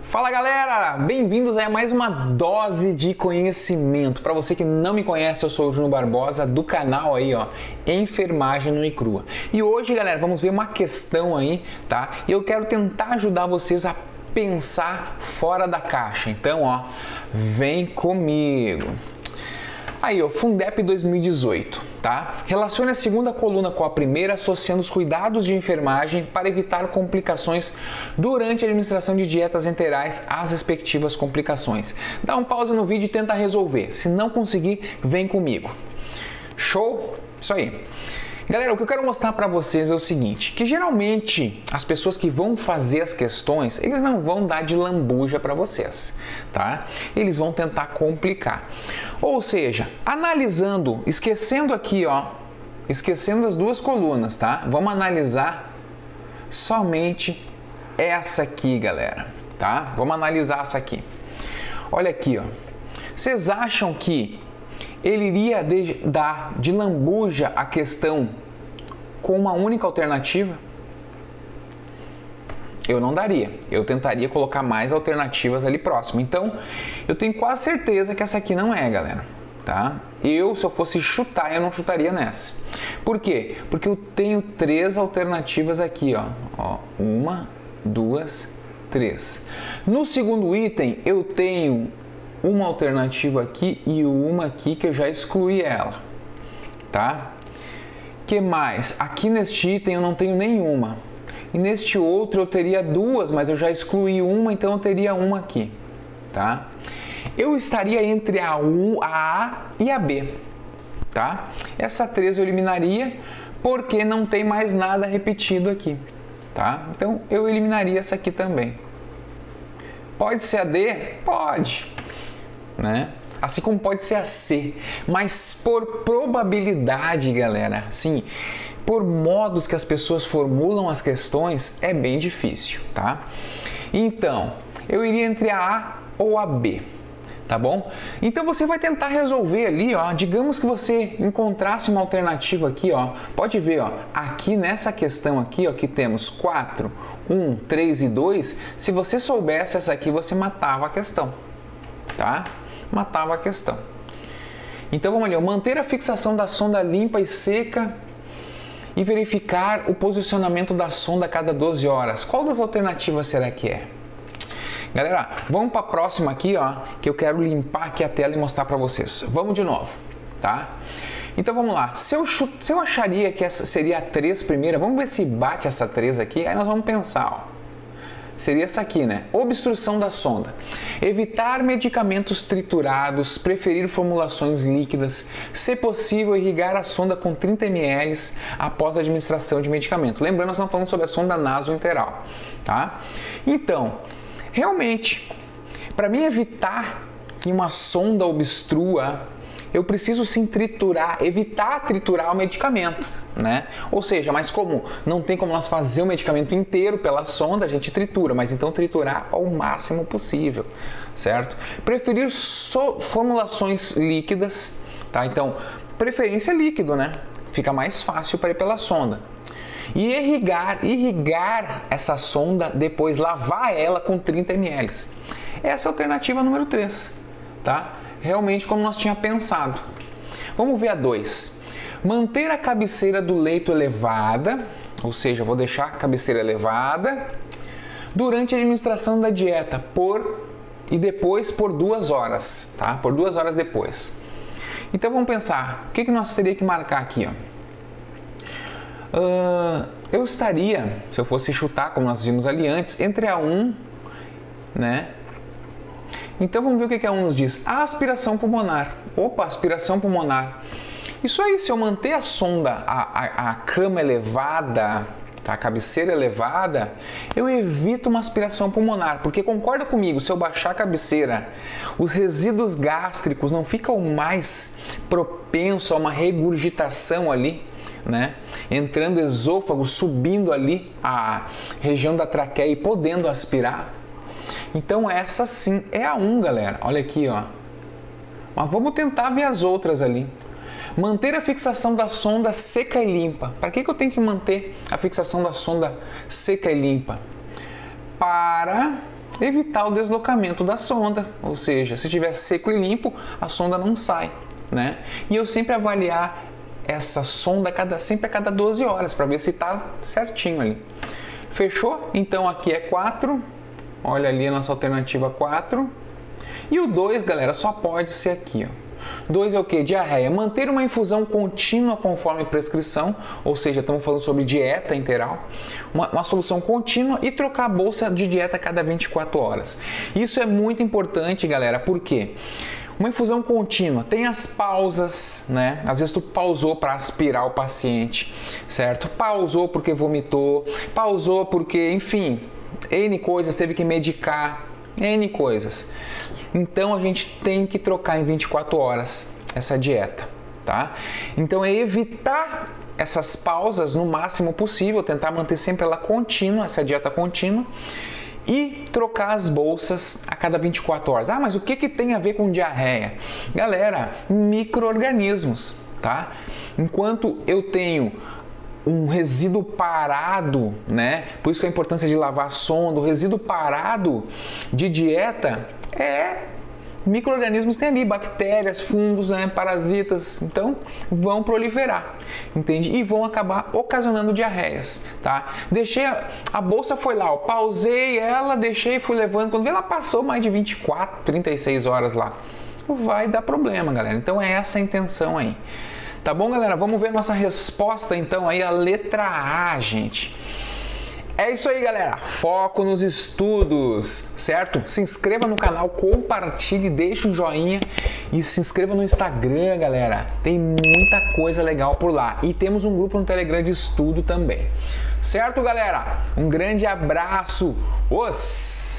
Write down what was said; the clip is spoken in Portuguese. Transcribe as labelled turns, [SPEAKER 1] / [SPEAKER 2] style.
[SPEAKER 1] Fala galera, bem-vindos a mais uma dose de conhecimento. Para você que não me conhece, eu sou o Júnior Barbosa do canal aí, ó, Enfermagem Nua e Crua. E hoje, galera, vamos ver uma questão aí, tá? E eu quero tentar ajudar vocês a pensar fora da caixa. Então, ó, vem comigo. Aí, ó, Fundep 2018, tá? Relacione a segunda coluna com a primeira, associando os cuidados de enfermagem para evitar complicações durante a administração de dietas enterais às respectivas complicações. Dá um pause no vídeo e tenta resolver. Se não conseguir, vem comigo. Show? Isso aí. Galera, o que eu quero mostrar para vocês é o seguinte, que geralmente as pessoas que vão fazer as questões, eles não vão dar de lambuja para vocês, tá? Eles vão tentar complicar. Ou seja, analisando, esquecendo aqui, ó, esquecendo as duas colunas, tá? Vamos analisar somente essa aqui, galera, tá? Vamos analisar essa aqui. Olha aqui, ó. Vocês acham que ele iria dar de lambuja a questão com uma única alternativa? Eu não daria. Eu tentaria colocar mais alternativas ali próximo. Então, eu tenho quase certeza que essa aqui não é, galera. Tá? Se eu fosse chutar, eu não chutaria nessa. Por quê? Porque eu tenho três alternativas aqui, ó. Uma, duas, três. No segundo item, eu tenho uma alternativa aqui e uma aqui que eu já excluí ela, tá? Que mais? Aqui neste item eu não tenho nenhuma. E neste outro eu teria duas, mas eu já excluí uma, então eu teria uma aqui, tá? Eu estaria entre a A e a B, tá? Essa 3 eu eliminaria porque não tem mais nada repetido aqui, tá? Então eu eliminaria essa aqui também. Pode ser a D? Pode. Né? Assim como pode ser a C, mas por probabilidade, galera, sim, por modos que as pessoas formulam as questões, é bem difícil, tá? Então, eu iria entre a A ou a B, tá bom? Então você vai tentar resolver ali, ó, digamos que você encontrasse uma alternativa aqui, ó, pode ver, ó, aqui nessa questão aqui, ó, que temos 4, 1, 3 e 2, se você soubesse essa aqui, você matava a questão, tá? Matava a questão. Então vamos ali, ó, manter a fixação da sonda limpa e seca e verificar o posicionamento da sonda a cada 12 horas. Qual das alternativas será que é? Galera, vamos para a próxima aqui, ó, que eu quero limpar aqui a tela e mostrar para vocês. Vamos de novo, tá? Então vamos lá, se eu acharia que essa seria a 3 primeira, vamos ver se bate essa 3 aqui, aí nós vamos pensar, ó. Seria essa aqui, né? Obstrução da sonda. Evitar medicamentos triturados, preferir formulações líquidas, se possível, irrigar a sonda com 30 ml após a administração de medicamento. Lembrando, nós estamos falando sobre a sonda nasointeral, tá? Então, realmente, para mim evitar que uma sonda obstrua, eu preciso sim triturar, evitar triturar o medicamento, né? Ou seja, mas como não tem como nós fazer o medicamento inteiro pela sonda, a gente tritura, mas então triturar ao máximo possível, certo? Preferir formulações líquidas, tá? Então, preferência líquido, né? Fica mais fácil para ir pela sonda. E irrigar essa sonda, depois lavar ela com 30 ml. Essa é a alternativa número 3, tá? Realmente como nós tínhamos pensado. Vamos ver a 2. Manter a cabeceira do leito elevada, ou seja, vou deixar a cabeceira elevada durante a administração da dieta e depois por 2 horas, tá? Por 2 horas depois. Então vamos pensar, o que nós teríamos que marcar aqui, ó? Eu estaria, se eu fosse chutar, como nós vimos ali antes, entre a 1, né? Então vamos ver o que a 1 nos diz. A aspiração pulmonar. Opa, aspiração pulmonar. Isso aí, se eu manter a sonda, a cama elevada, tá? A cabeceira elevada, eu evito uma aspiração pulmonar. Porque concorda comigo, se eu baixar a cabeceira, os resíduos gástricos não ficam mais propensos a uma regurgitação ali, né? Entrando esôfago, subindo ali a região da traqueia e podendo aspirar. Então essa sim é a 1, galera. Olha aqui, ó. Mas vamos tentar ver as outras ali. Manter a fixação da sonda seca e limpa. Para que eu tenho que manter a fixação da sonda seca e limpa? Para evitar o deslocamento da sonda, ou seja, se tiver seco e limpo, a sonda não sai, né? E eu sempre avaliar essa sonda sempre a cada 12 horas para ver se está certinho ali. Fechou? Então aqui é 4, olha ali a nossa alternativa 4. E o 2, galera, só pode ser aqui, ó. 2 é o que? Diarreia. Manter uma infusão contínua conforme prescrição, ou seja, estamos falando sobre dieta interal, uma solução contínua e trocar a bolsa de dieta a cada 24 horas. Isso é muito importante, galera, porque uma infusão contínua tem as pausas, né? Às vezes tu pausou para aspirar o paciente, certo? Pausou porque vomitou, pausou porque, enfim, N coisas, teve que medicar, N coisas. Então a gente tem que trocar em 24 horas essa dieta, tá? Então é evitar essas pausas no máximo possível, tentar manter sempre ela contínua, essa dieta contínua, e trocar as bolsas a cada 24 horas. Ah, mas o que tem a ver com diarreia? Galera, micro-organismos, tá? Enquanto eu tenho um resíduo parado, né? Por isso que a importância de lavar a sonda, o resíduo parado de dieta micro-organismos tem ali, bactérias, fungos, né? Parasitas, então vão proliferar, entende? E vão acabar ocasionando diarreias, tá? Deixei a bolsa foi lá, eu pausei ela, deixei e fui levando, quando ela passou mais de 24, 36 horas lá, vai dar problema, galera. Então é essa a intenção aí. Tá bom, galera? Vamos ver a nossa resposta, então, aí, a letra A, gente. É isso aí, galera. Foco nos estudos, certo? Se inscreva no canal, compartilhe, deixe um joinha e se inscreva no Instagram, galera. Tem muita coisa legal por lá. E temos um grupo no Telegram de estudo também. Certo, galera? Um grande abraço. Os